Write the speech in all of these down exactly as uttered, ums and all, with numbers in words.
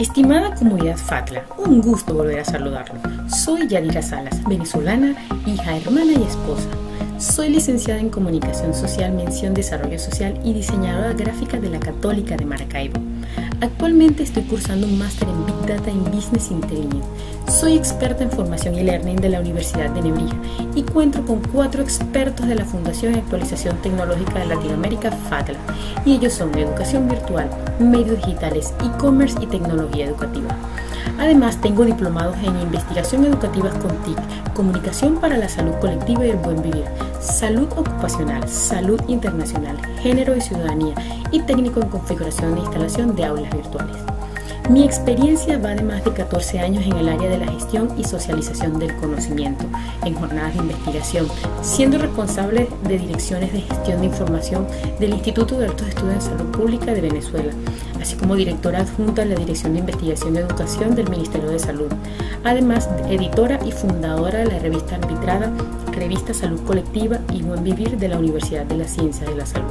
Estimada comunidad FATLA, un gusto volver a saludarlo. Soy Yadira Salas, venezolana, hija, hermana y esposa. Soy licenciada en Comunicación Social, Mención Desarrollo Social y diseñadora gráfica de la Católica de Maracaibo. Actualmente estoy cursando un máster en Big Data en Business Intelligence. Soy experta en formación y learning de la Universidad de Nebrija y cuento con cuatro expertos de la Fundación de Actualización Tecnológica de Latinoamérica, FATLA, y ellos son educación virtual, medios digitales, e-commerce y tecnología educativa. Además, tengo diplomados en investigación educativa con T I C, comunicación para la salud colectiva y el buen vivir, salud ocupacional, salud internacional, género y ciudadanía y técnico en configuración e instalación de aulas virtuales. Mi experiencia va de más de catorce años en el área de la gestión y socialización del conocimiento, en jornadas de investigación, siendo responsable de direcciones de gestión de información del Instituto de Altos Estudios en Salud Pública de Venezuela, así como directora adjunta de la Dirección de Investigación y Educación del Ministerio de Salud. Además, editora y fundadora de la revista arbitrada Revista Salud Colectiva y Buen Vivir de la Universidad de la Ciencia de la Salud.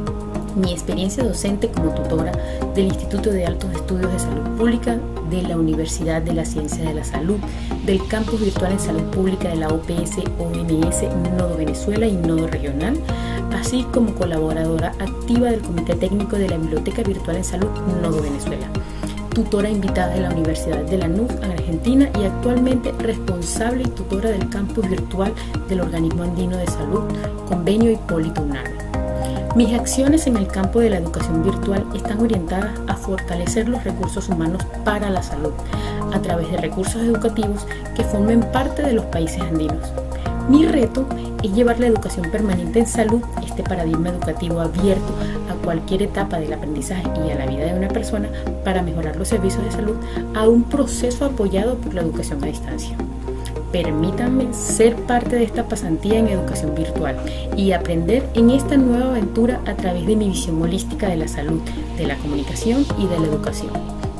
Mi experiencia docente como tutora del Instituto de Altos Estudios de Salud Pública, de la Universidad de la Ciencia de la Salud, del Campus Virtual en Salud Pública de la O P S O M S Nodo Venezuela y Nodo Regional, así como colaboradora activa del Comité Técnico de la Biblioteca Virtual en Salud Nodo Venezuela, tutora invitada de la Universidad de Lanús en Argentina y actualmente responsable y tutora del Campus Virtual del Organismo Andino de Salud, Convenio Hipólito Unanue. Mis acciones en el campo de la educación virtual están orientadas a fortalecer los recursos humanos para la salud a través de recursos educativos que formen parte de los países andinos. Mi reto es llevar la educación permanente en salud, este paradigma educativo abierto a cualquier etapa del aprendizaje y a la vida de una persona para mejorar los servicios de salud, a un proceso apoyado por la educación a distancia. Permítanme ser parte de esta pasantía en educación virtual y aprender en esta nueva aventura a través de mi visión holística de la salud, de la comunicación y de la educación.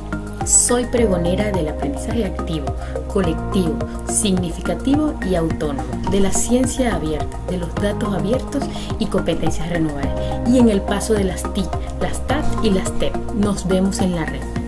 Soy pregonera del aprendizaje activo, colectivo, significativo y autónomo, de la ciencia abierta, de los datos abiertos y competencias renovables, y en el paso de las T I C, las T A T y las T E P. Nos vemos en la red.